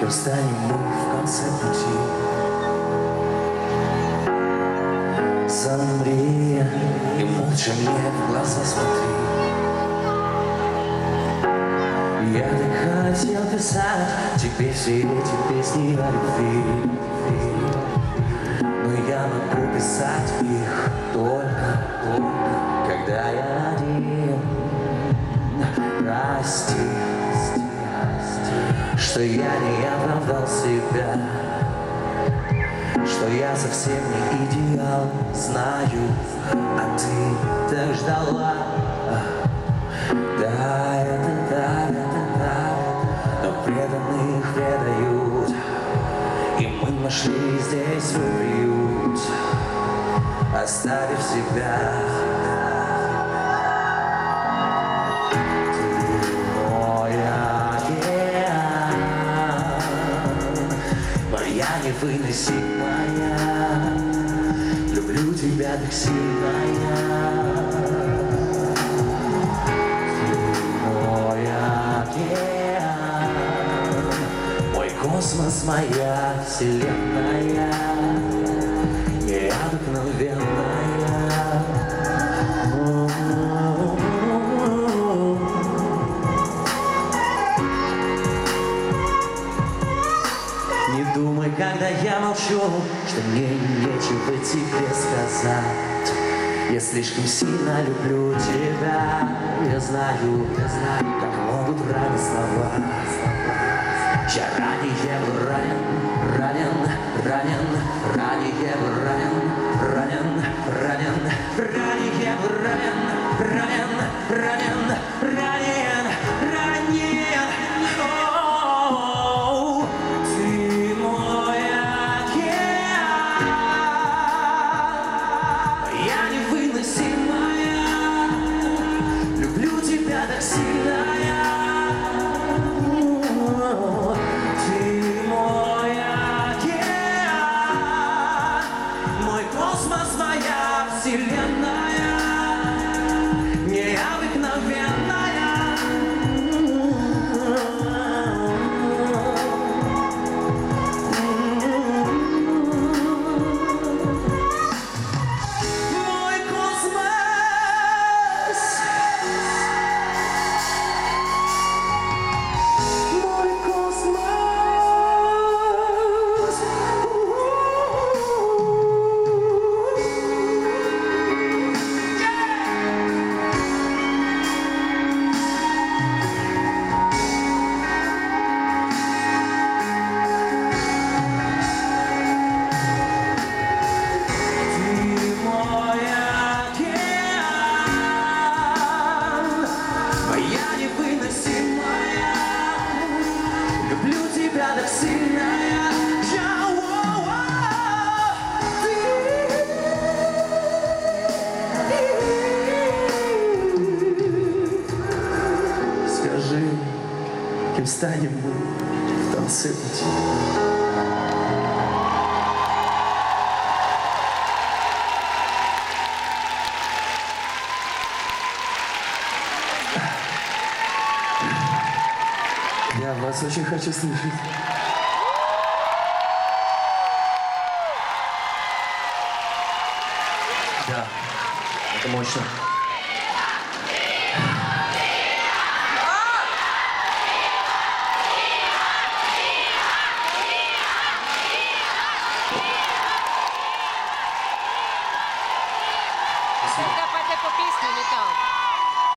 кем станем мы в конце пути. Замри и молча мне в глаза смотри. Я так хотел писать тебе все эти песни о любви, но я могу писать их только когда я один. Прости, что я не оправдал себя, что я совсем не идеал, знаю, а ты так ждала. Да, это но преданных предают, и мы нашли здесь свой приют, оставив себя. Моя невыносимая, люблю тебя так сильно я. Мой океан, мой космос, моя вселенная, необыкновенная. Не думай, когда я молчу, что мне нечего тебе сказать. Я слишком сильно люблю тебя. Я знаю, как могут ранить слова. Я ранее был ранен, ранее был ранен, ранее был ранен. Вселенная необыкновенная. Мой космос, мой космос. Люблю тебя так сильно я. Скажи, кем станем мы в конце пути? Я вас очень хочу слышать. Да, это мощно.